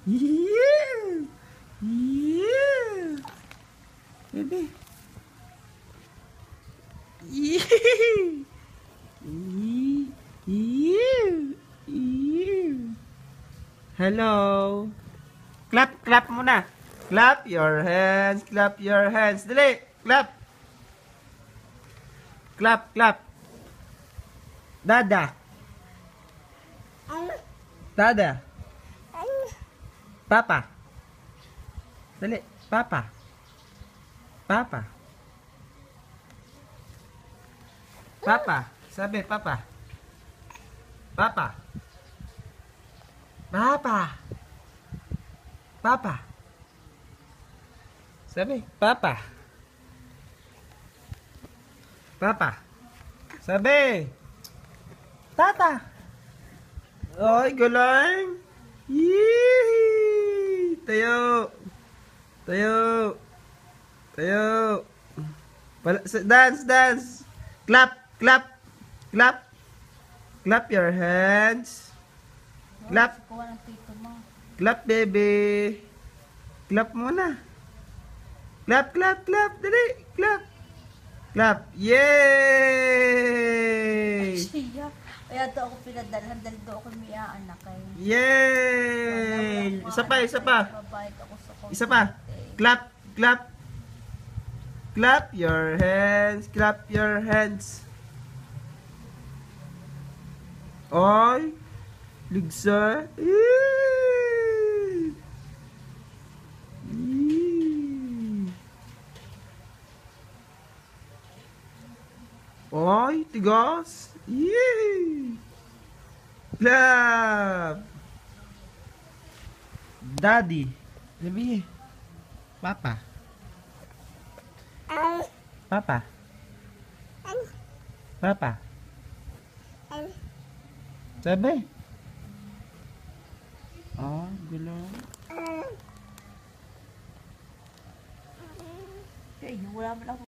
Yeah. Yeah. Baby. Yeah. Yeah. Hello. Clap, clap muna. Clap your hands, clap your hands. Dali, clap. Clap, clap. Dada. Dada. Papa. Dali, Papa. Papa. Papa. Sabi, Papa. Papa. Papa. Papa. Sabi, Papa. Papa. Sabi. Tata. Ay, galing. Yee! Tayo. Tayo. Tayo. Dance, dance. Clap, clap. Clap. Clap your hands. Clap. Clap, baby. Clap muna. Clap, clap, clap. Dali. Clap. Clap. Yay! Siya. Kaya ito ako pinadalhan dahil ito ako may anak eh. Yay! Isa pa, isa pa. Mabait ako sa Isa pa. Clap, clap. Clap your hands. Clap your hands. Oy. Ligsa. Yay! Yay! Oy, tigas. Yay! Clap. Daddy. Sabi. Papa. Papa. Papa. Sabi. Oh, gulo. Wala mo lang